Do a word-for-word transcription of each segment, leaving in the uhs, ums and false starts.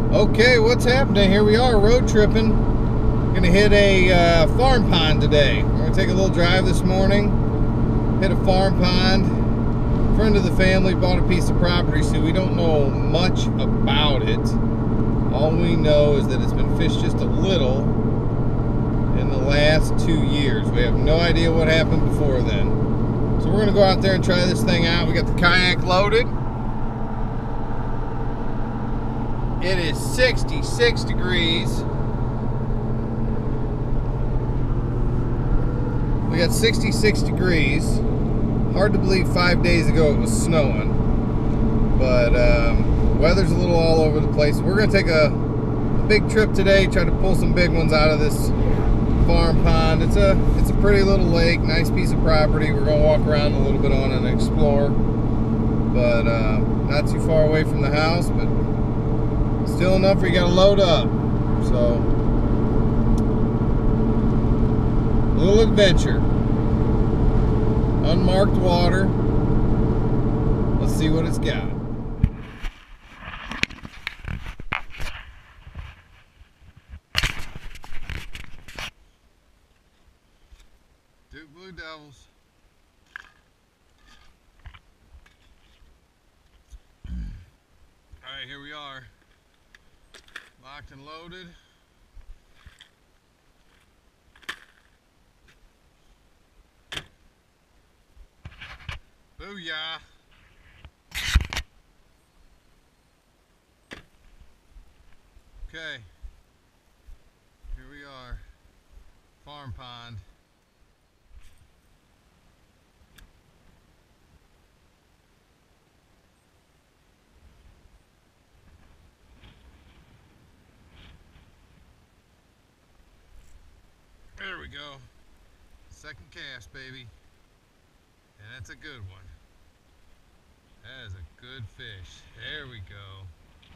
Okay, what's happening? Here we are road tripping. Gonna hit a uh, farm pond today. We're gonna take a little drive this morning, hit a farm pond. A friend of the family bought a piece of property, so we don't know much about it. All we know is that it's been fished just a little in the last two years. We have no idea what happened before then. So we're gonna go out there and try this thing out. We got the kayak loaded. It is sixty-six degrees. We got sixty-six degrees. Hard to believe five days ago it was snowing. But um, weather's a little all over the place. We're gonna take a, a big trip today, try to pull some big ones out of this farm pond. It's a, it's a pretty little lake, nice piece of property. We're gonna walk around a little bit on and explore. But uh, not too far away from the house, but still enough where you gotta load up. So, a little adventure. Unmarked water. Let's see what it's got. Duke Blue Devils. Alright, here we are. Locked and loaded. Booyah! Okay, here we are, farm pond. There we go. Second cast, baby. And that's a good one. That is a good fish. There we go.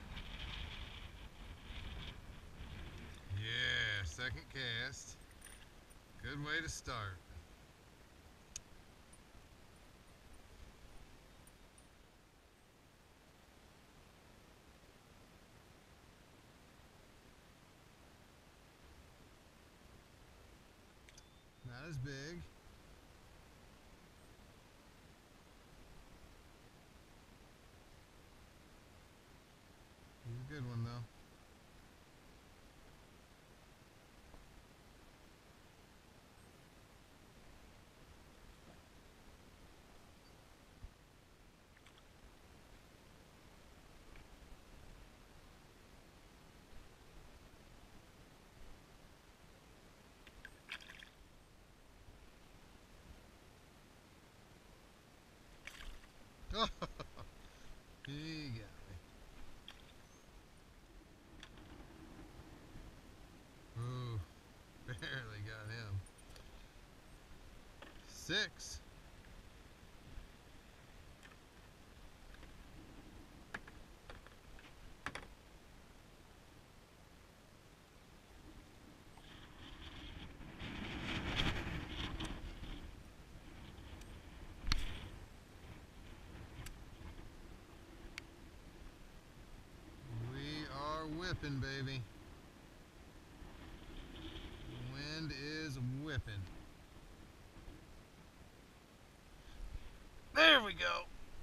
Yeah, second cast. Good way to start. Not as big. He's a good one though. He got me. Ooh, barely got him. Six. Whipping, baby. Wind is whipping. There we go.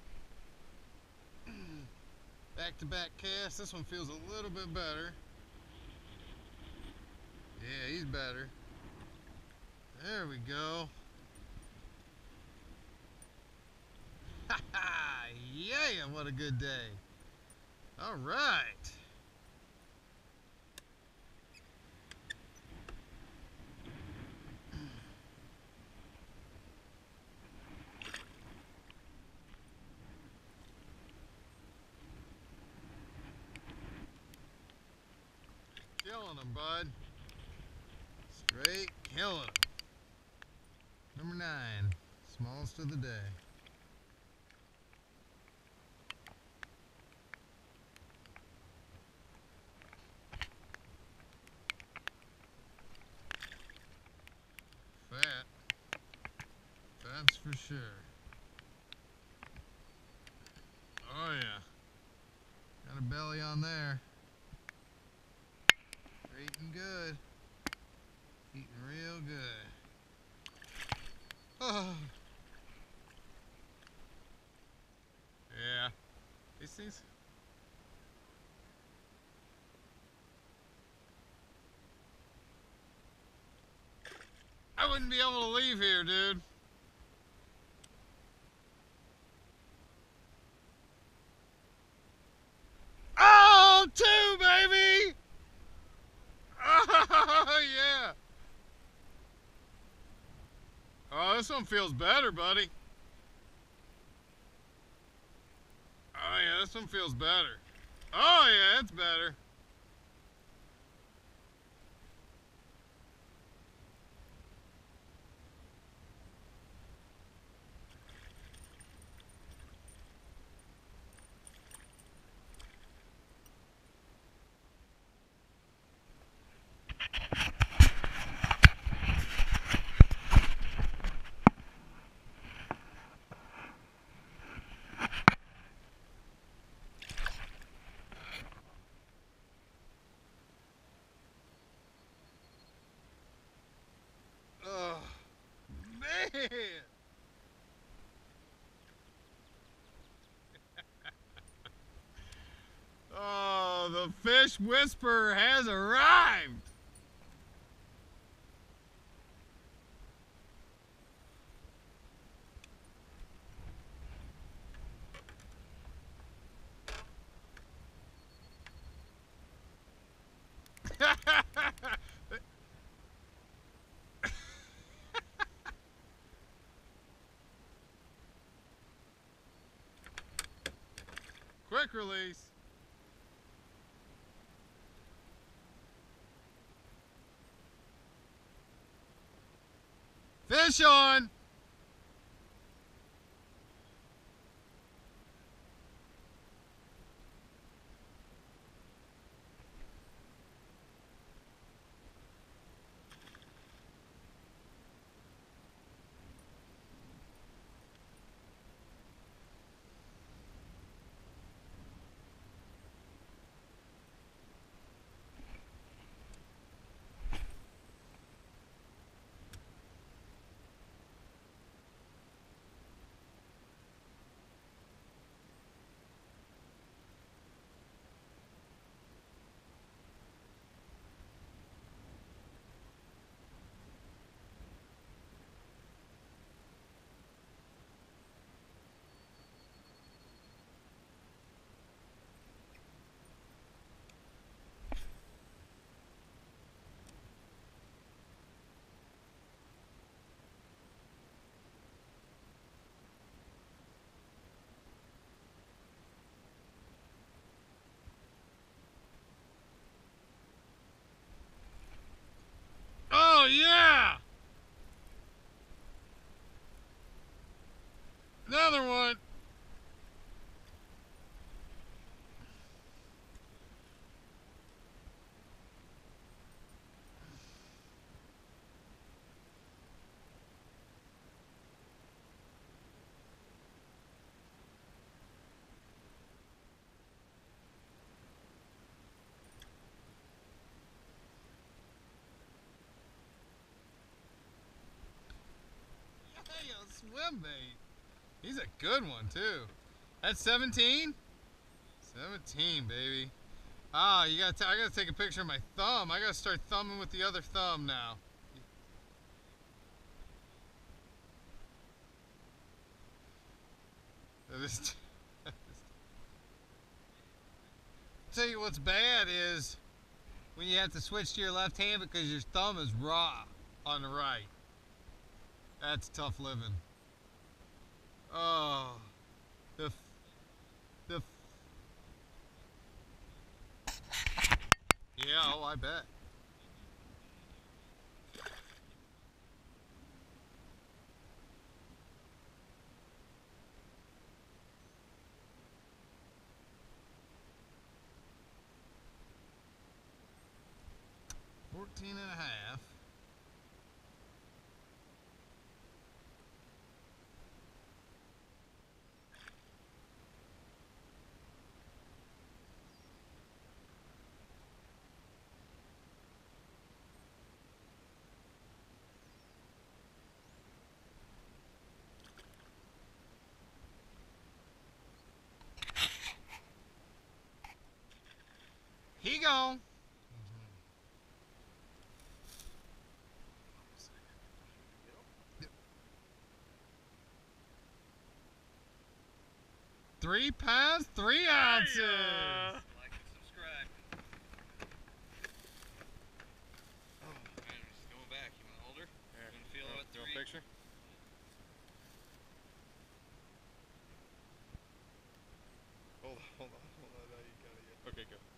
Back to back cast. This one feels a little bit better. Yeah, he's better. There we go. Ha ha! Yeah, what a good day. All right. Killing them, bud. Straight killing them. Number nine, smallest of the day. Fat. That's for sure. Oh yeah. Got a belly on there. eating good. Eating real good. Oh. Yeah. These things. I wouldn't be able to leave here, dude. Oh, two, baby! Oh, yeah. Oh, this one feels better, buddy. Oh, yeah, this one feels better. Oh, yeah, it's better. Oh, man. Oh, the fish whisperer has arrived. Quick release. Fish on. Oh, yeah. Another one. Hey, a swim bait. He's a good one, too. That's seventeen? seventeen, baby. Ah, you gotta. T I gotta take a picture of my thumb. I gotta start thumbing with the other thumb now. Tell you what's bad is when you have to switch to your left hand because your thumb is raw on the right. That's tough living. Oh, the the. Yeah, oh, I bet. fourteen and a half. three pounds, three ounces. Yeah. Like and subscribe. Oh, man, just going back. You want to hold her? Yeah. You want to feel You what want three? a picture? Hold on, hold on, hold on. No, you got it. Yeah. Okay, go.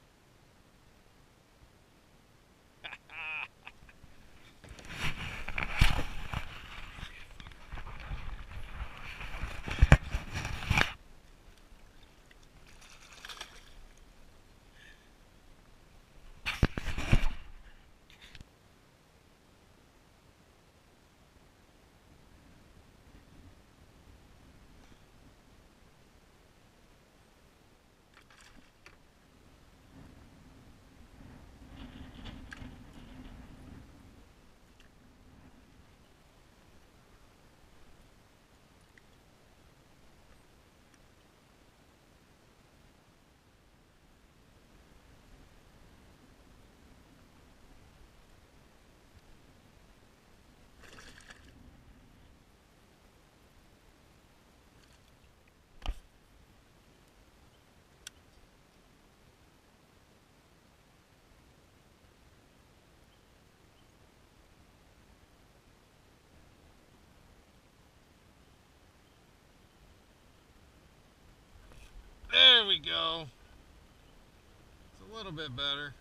There we go. It's a little bit better.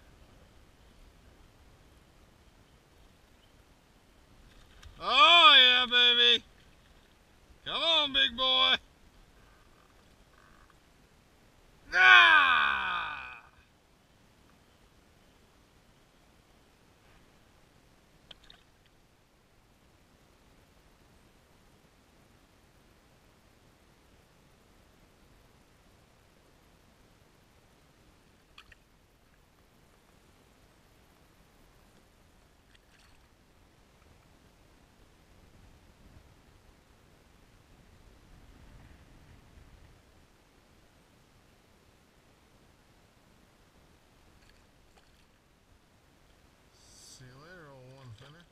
Oh yeah, baby. Come on, big boy. Ah! See you later, old one finner.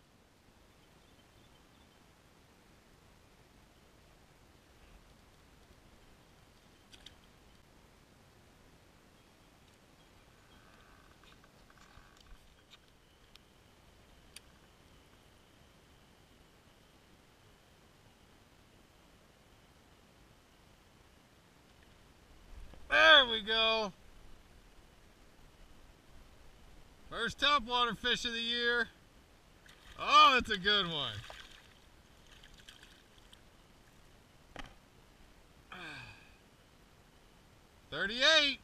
There we go. First topwater fish of the year. Oh, that's a good one. thirty-eight.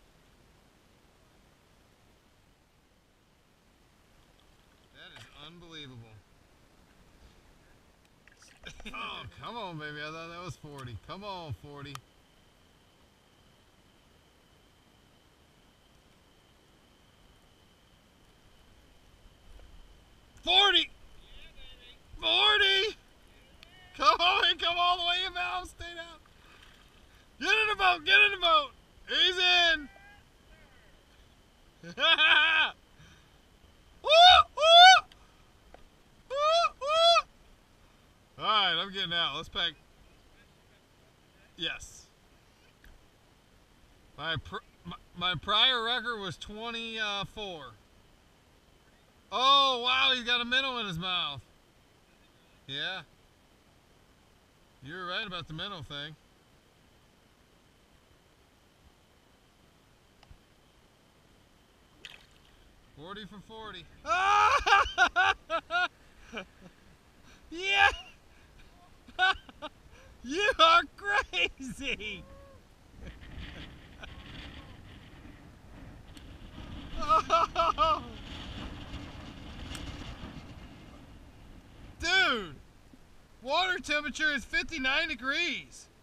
That is unbelievable. Oh, come on, baby. I thought that was forty. Come on, forty. forty! forty! Come on, come all the way in, Val. Stay down. Get in the boat, get in the boat. He's in. Woo, woo. Woo, woo. All right, I'm getting out. Let's pack. Yes. My, pr my, my prior record was twenty-four. Oh, wow, he's got a minnow in his mouth. Yeah. You were right about the minnow thing. forty for forty. Yeah! You are crazy! Oh. Dude! Water temperature is fifty-nine degrees.